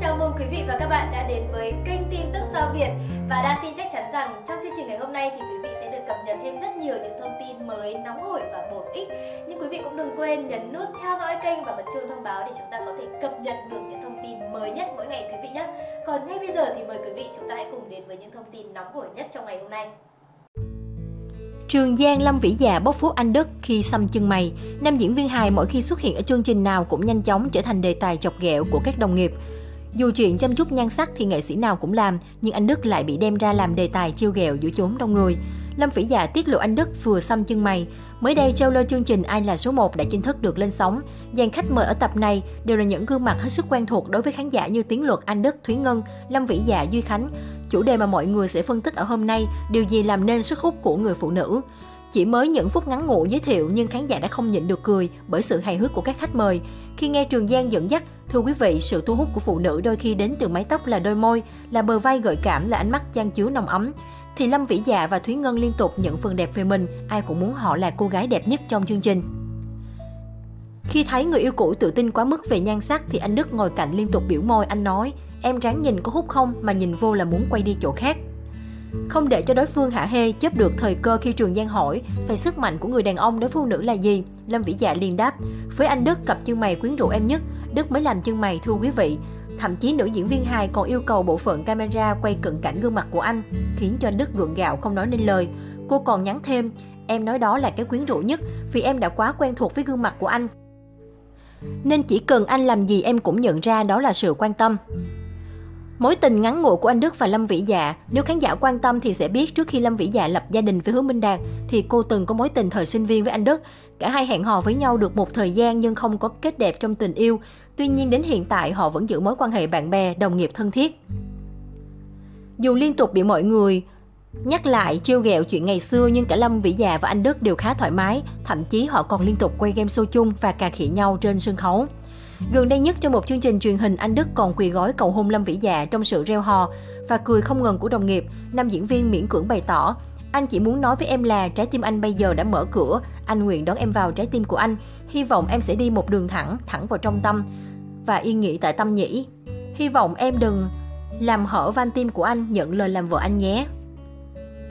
Chào mừng quý vị và các bạn đã đến với kênh tin tức Sao Việt. Và Đan tin chắc chắn rằng trong chương trình ngày hôm nay thì quý vị sẽ được cập nhật thêm rất nhiều những thông tin mới, nóng hổi và bổ ích. Nhưng quý vị cũng đừng quên nhấn nút theo dõi kênh và bật chuông thông báo để chúng ta có thể cập nhật được những thông tin mới nhất mỗi ngày quý vị nhé. Còn ngay bây giờ thì mời quý vị chúng ta hãy cùng đến với những thông tin nóng hổi nhất trong ngày hôm nay. Trường Giang Lâm Vĩ Dạ bóc phốt anh Đức khi xăm chân mày. Nam diễn viên hài mỗi khi xuất hiện ở chương trình nào cũng nhanh chóng trở thành đề tài chọc ghẹo của các đồng nghiệp. Dù chuyện chăm chút nhan sắc thì nghệ sĩ nào cũng làm, nhưng anh Đức lại bị đem ra làm đề tài trêu ghẹo giữa chốn đông người. Lâm Vĩ Dạ tiết lộ anh Đức vừa xăm chân mày. Mới đây, trailer chương trình Ai là số 1 đã chính thức được lên sóng. Dàn khách mời ở tập này đều là những gương mặt hết sức quen thuộc đối với khán giả như Tiến Luật, Anh Đức, Thúy Ngân, Lâm Vĩ Dạ, Duy Khánh. Chủ đề mà mọi người sẽ phân tích ở hôm nay, điều gì làm nên sức hút của người phụ nữ. Chỉ mới những phút ngắn ngủi giới thiệu nhưng khán giả đã không nhịn được cười bởi sự hài hước của các khách mời. Khi nghe Trường Giang dẫn dắt, thưa quý vị, sự thu hút của phụ nữ đôi khi đến từ mái tóc, là đôi môi, là bờ vai gợi cảm, là ánh mắt chan chứa nồng ấm. Thì Lâm Vĩ Dạ và Thúy Ngân liên tục nhận phần đẹp về mình, ai cũng muốn họ là cô gái đẹp nhất trong chương trình. Khi thấy người yêu cũ tự tin quá mức về nhan sắc thì anh Đức ngồi cạnh liên tục biểu môi, anh nói: "Em ráng nhìn có hút không, mà nhìn vô là muốn quay đi chỗ khác." Không để cho đối phương hả hê, chớp được thời cơ khi Trường Giang hỏi về sức mạnh của người đàn ông đối phụ nữ là gì, Lâm Vĩ Dạ liền đáp: "Với anh Đức, cặp chân mày quyến rũ em nhất, Đức mới làm chân mày thưa quý vị." Thậm chí nữ diễn viên hài còn yêu cầu bộ phận camera quay cận cảnh gương mặt của anh, khiến cho anh Đức gượng gạo không nói nên lời. Cô còn nhắn thêm: "Em nói đó là cái quyến rũ nhất, vì em đã quá quen thuộc với gương mặt của anh, nên chỉ cần anh làm gì em cũng nhận ra đó là sự quan tâm." Mối tình ngắn ngủi của anh Đức và Lâm Vĩ Dạ, nếu khán giả quan tâm thì sẽ biết trước khi Lâm Vĩ Dạ lập gia đình với Hứa Minh Đạt thì cô từng có mối tình thời sinh viên với anh Đức. Cả hai hẹn hò với nhau được một thời gian nhưng không có kết đẹp trong tình yêu. Tuy nhiên đến hiện tại họ vẫn giữ mối quan hệ bạn bè, đồng nghiệp thân thiết. Dù liên tục bị mọi người nhắc lại trêu ghẹo chuyện ngày xưa nhưng cả Lâm Vĩ Dạ và anh Đức đều khá thoải mái, thậm chí họ còn liên tục quay game show chung và cà khịa nhau trên sân khấu. Gần đây nhất trong một chương trình truyền hình, anh Đức còn quỳ gối cầu hôn Lâm Vĩ Dạ trong sự reo hò và cười không ngừng của đồng nghiệp. Nam diễn viên miễn cưỡng bày tỏ: "Anh chỉ muốn nói với em là trái tim anh bây giờ đã mở cửa, anh nguyện đón em vào trái tim của anh. Hy vọng em sẽ đi một đường thẳng vào trong tâm và yên nghỉ tại tâm nhĩ. Hy vọng em đừng làm hở van tim của anh, nhận lời làm vợ anh nhé."